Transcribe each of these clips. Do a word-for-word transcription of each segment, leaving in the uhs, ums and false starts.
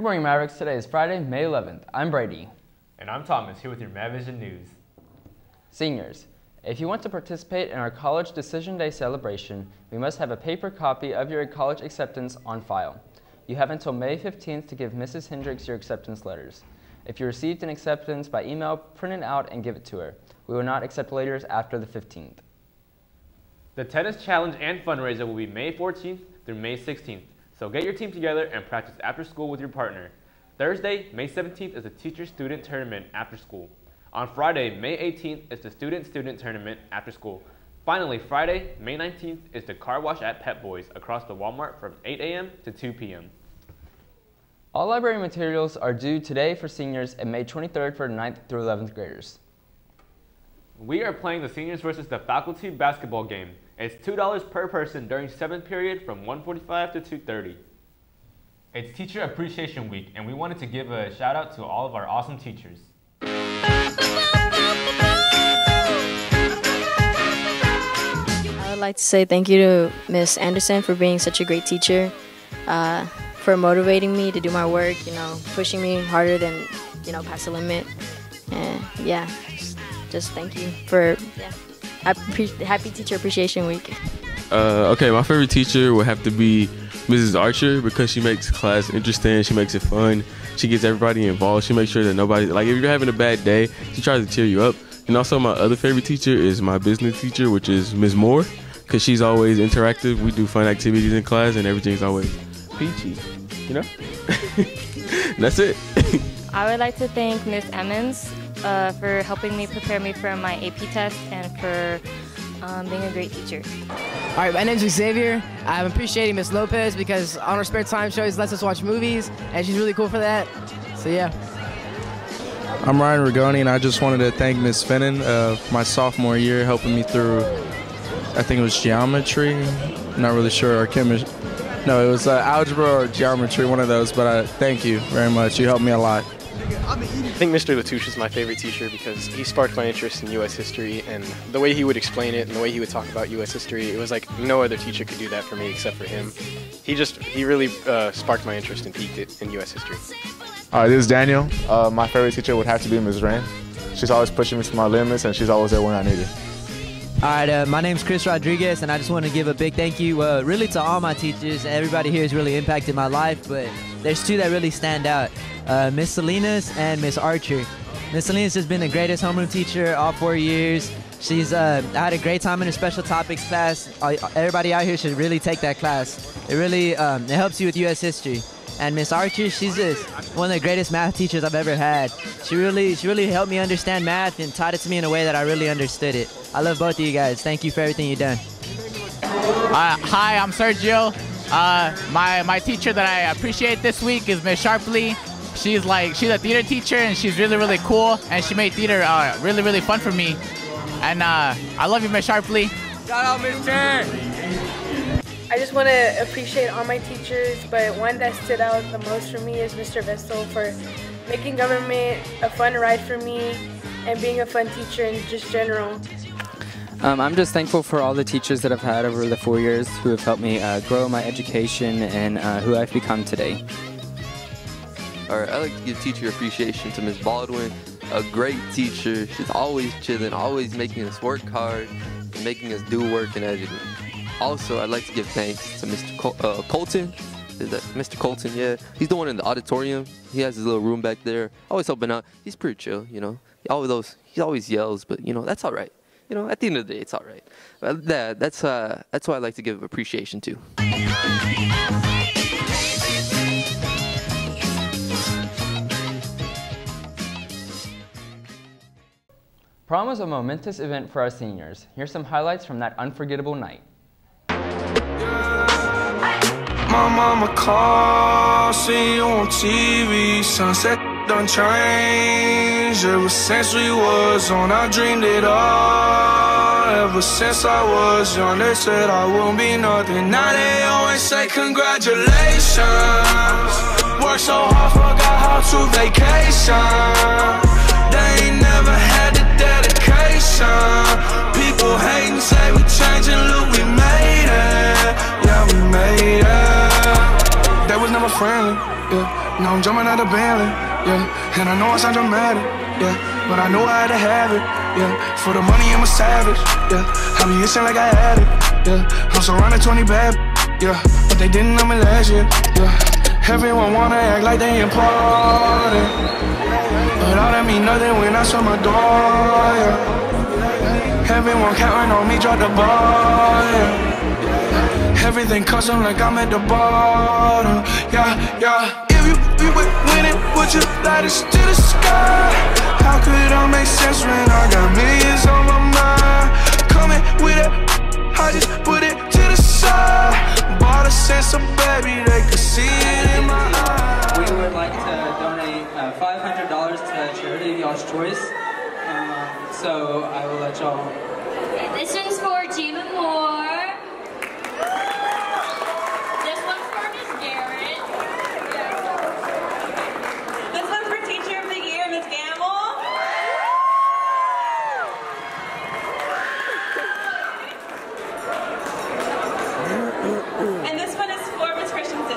morning, Mavericks. Today is Friday, May eleventh. I'm Brady. And I'm Thomas, here with your MAVision News. Seniors, if you want to participate in our College Decision Day celebration, we must have a paper copy of your college acceptance on file. You have until May fifteenth to give Missus Hendricks your acceptance letters. If you received an acceptance by email, print it out and give it to her. We will not accept letters after the fifteenth. The tennis challenge and fundraiser will be May fourteenth through May sixteenth, so get your team together and practice after school with your partner. Thursday, May seventeenth is the teacher-student tournament after school. On Friday, May eighteenth is the student-student tournament after school. Finally, Friday, May nineteenth is the car wash at Pep Boys across the Walmart from eight A M to two P M All library materials are due today for seniors and May twenty-third for ninth through eleventh graders. We are playing the seniors versus the faculty basketball game. It's two dollars per person during seventh period from one forty-five to two thirty. It's Teacher Appreciation Week, and we wanted to give a shout out to all of our awesome teachers. I would like to say thank you to Miss Anderson for being such a great teacher, uh, for motivating me to do my work, you know, pushing me harder than, you know, past the limit. And yeah, just, just thank you for, yeah, happy, happy Teacher Appreciation Week. Uh, okay, my favorite teacher would have to be Missus Archer because she makes class interesting, she makes it fun, she gets everybody involved, she makes sure that nobody, like if you're having a bad day, she tries to cheer you up. And also my other favorite teacher is my business teacher, which is Miz Moore, because she's always interactive. We do fun activities in class and everything's always peachy, you know? That's it. I would like to thank Miz Emmons uh, for helping me prepare me for my A P test and for um, being a great teacher. All right, my name's Xavier. I'm appreciating Miss Lopez because on her spare time she always lets us watch movies, and she's really cool for that. So yeah. I'm Ryan Rigoni, and I just wanted to thank Miss Finnan uh, my sophomore year, helping me through, I think it was geometry, not really sure, or chemistry. No, it was uh, algebra or geometry, one of those, but uh, thank you very much. You helped me a lot. I think Mister Latouche is my favorite teacher because he sparked my interest in U S history, and the way he would explain it and the way he would talk about U S history, it was like no other teacher could do that for me except for him. He just, he really uh, sparked my interest and piqued it in U S history. Hi, this is Daniel. Uh, my favorite teacher would have to be Miz Rain. She's always pushing me to my limits, and she's always there when I need it. All right, uh, my name's Chris Rodriguez, and I just want to give a big thank you uh, really to all my teachers. Everybody here has really impacted my life, but there's two that really stand out, uh, Miss Salinas and Miss Archer. Miss Salinas has been the greatest homeroom teacher all four years. She's uh, I had a great time in her special topics class. Everybody out here should really take that class. It really um, it helps you with U S history. And Miss Archer, she's just one of the greatest math teachers I've ever had. She really, she really helped me understand math and taught it to me in a way that I really understood it. I love both of you guys. Thank you for everything you've done. Uh, hi, I'm Sergio. Uh, my my teacher that I appreciate this week is Miss Sharpley. She's like she's a theater teacher, and she's really really cool, and she made theater uh, really really fun for me. And uh, I love you, Miss Sharpley. Shout out, Miss Chen. I just want to appreciate all my teachers, but one that stood out the most for me is Mister Vestal for making government a fun ride for me and being a fun teacher in just general. Um, I'm just thankful for all the teachers that I've had over the four years who have helped me uh, grow my education and uh, who I've become today. All right, I'd like to give teacher appreciation to Miz Baldwin, a great teacher. She's always chilling, always making us work hard, and making us do work and editing. Also, I'd like to give thanks to Mister Col uh, Colton. Is that Mister Colton? Yeah, he's the one in the auditorium. He has his little room back there. Always helping out. He's pretty chill, you know. All those, he always yells, but you know that's all right. You know, at the end of the day, it's all right. But that, that's uh, that's why I like to give appreciation to. Prom was a momentous event for our seniors. Here's some highlights from that unforgettable night. My mama called, see you on T V, sunset done changed. Ever since we was on, I dreamed it all. Ever since I was young, they said I won't be nothing. Now they always say congratulations. Worked so hard, forgot how to vacation. They ain't never had the dedication. People hating, say we changing, look, we made it. Yeah, we made it. They was never friendly, yeah. Now I'm jumping out of Bentley, yeah. And I know I sound dramatic, yeah. But I know I had to have it, yeah. For the money, I'm a savage, yeah. I be itching like I had it, yeah. I'm surrounded twenty bad, yeah. But they didn't know me last year, yeah. Everyone wanna act like they important, but all that mean nothing when I shut my door, yeah. Everyone counting on me, drop the ball, yeah. Everything custom like I'm at the bottom, yeah, yeah. If you be winning, would you light us to the sky? How could I make sense when I got millions on my mind? Coming with it, I just put it to the side. Bought a sense of baby, they could see it in my eyes. We would like to donate uh, five hundred dollars to charity of y'all's choice. Um, so I will let y'all. This one's for Gina Moore. This one's for Miss Garrett. This one's for Teacher of the Year, Miss Gamble. And this one is for Miss Christensen.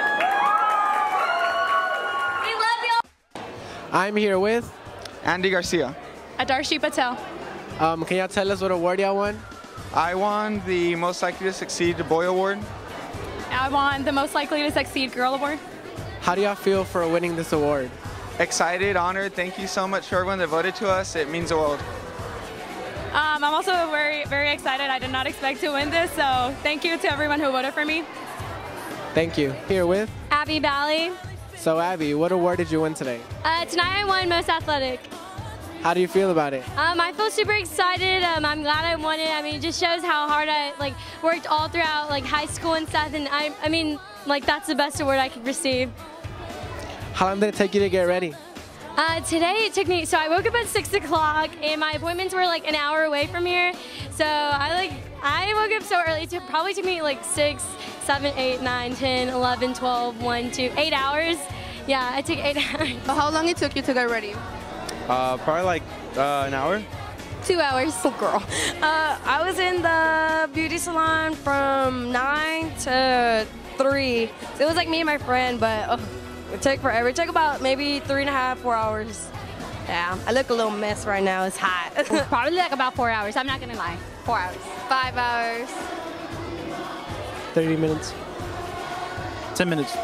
We love y'all. I'm here with Andy Garcia. Adarshi Patel. Um, can y'all tell us what award y'all won? I won the Most Likely to Succeed Boy Award. I won the Most Likely to Succeed Girl Award. How do y'all feel for winning this award? Excited, honored. Thank you so much for everyone that voted to us. It means the world. Um, I'm also very, very excited. I did not expect to win this, so thank you to everyone who voted for me. Thank you. Here with Abby Bally. So Abby, what award did you win today? Uh, tonight I won Most Athletic. How do you feel about it? Um, I feel super excited. Um, I'm glad I won it. I mean, it just shows how hard I like worked all throughout like high school and stuff. And I, I mean, like that's the best award I could receive. How long did it take you to get ready? Uh, today it took me, so I woke up at six o'clock and my appointments were like an hour away from here. So I like, I woke up so early. It took, probably took me like six, seven, eight, nine, ten, eleven, twelve, one, two, eight hours. Yeah, it took eight hours. How long it took you to get ready? Uh, probably like uh, an hour. Two hours. Oh, girl. Uh, I was in the beauty salon from nine to three. So it was like me and my friend, but oh, it took forever. It took about maybe three and a half, four hours. Yeah, I look a little mess right now. It's hot. Probably like about four hours. I'm not gonna lie. Four hours. Five hours. thirty minutes. ten minutes.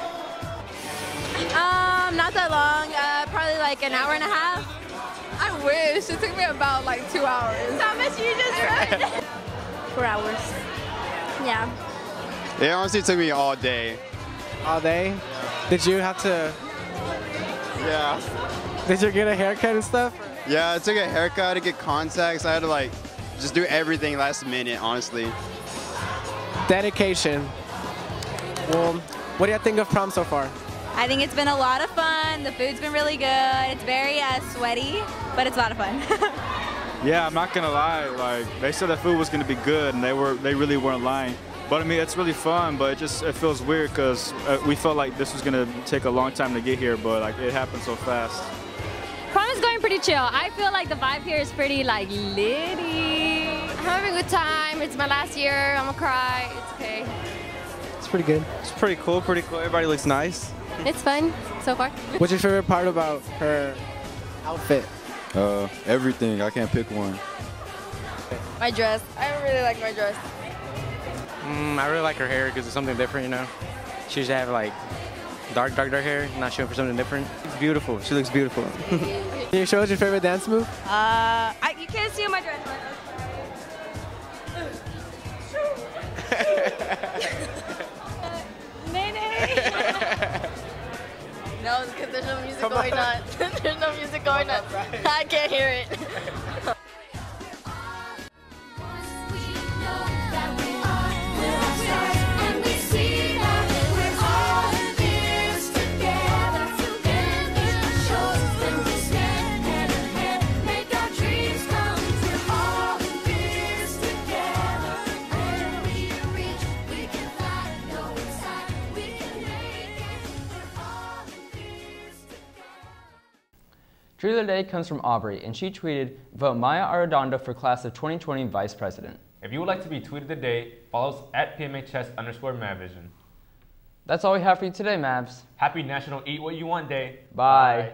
Um, not that long. Uh, probably like an hour and a half. I wish. It took me about like two hours. How much you just read? Four hours. Yeah. It honestly took me all day. All day? Yeah. Did you have to? Yeah. Did you get a haircut and stuff? Yeah, I took a haircut to get contacts. I had to like just do everything last minute, honestly. Dedication. Well, what do you think of prom so far? I think it's been a lot of fun. The food's been really good. It's very uh, sweaty, but it's a lot of fun. Yeah, I'm not gonna lie. Like they said, the food was gonna be good, and they were they really weren't lying. But I mean, it's really fun. But it just it feels weird because uh, we felt like this was gonna take a long time to get here, but like it happened so fast. Prom is going pretty chill. I feel like the vibe here is pretty like litty. I'm having a good time. It's my last year. I'm gonna cry. It's okay. It's pretty good. It's pretty cool. Pretty cool. Everybody looks nice. It's fun so far. What's your favorite part about her outfit? Uh, everything. I can't pick one. My dress. I really like my dress. Mm, I really like her hair because it's something different, you know. She used to have like dark, dark, dark hair. Now she went for something different. It's beautiful. She looks beautiful. Can you show us your favorite dance move? Uh, I, you can't see my dress. No, because there's no music Come going on. on. There's no music going on. I can't hear it. Tweet of the day comes from Aubrey, and she tweeted, "Vote Maya Arredondo for class of twenty twenty Vice President." If you would like to be tweeted the day, follow us at P M H S underscore MAVision. That's all we have for you today, Mavs. Happy National Eat What You Want Day. Bye.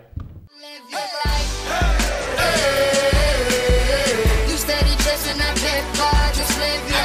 You steady chasing that big bar, just live your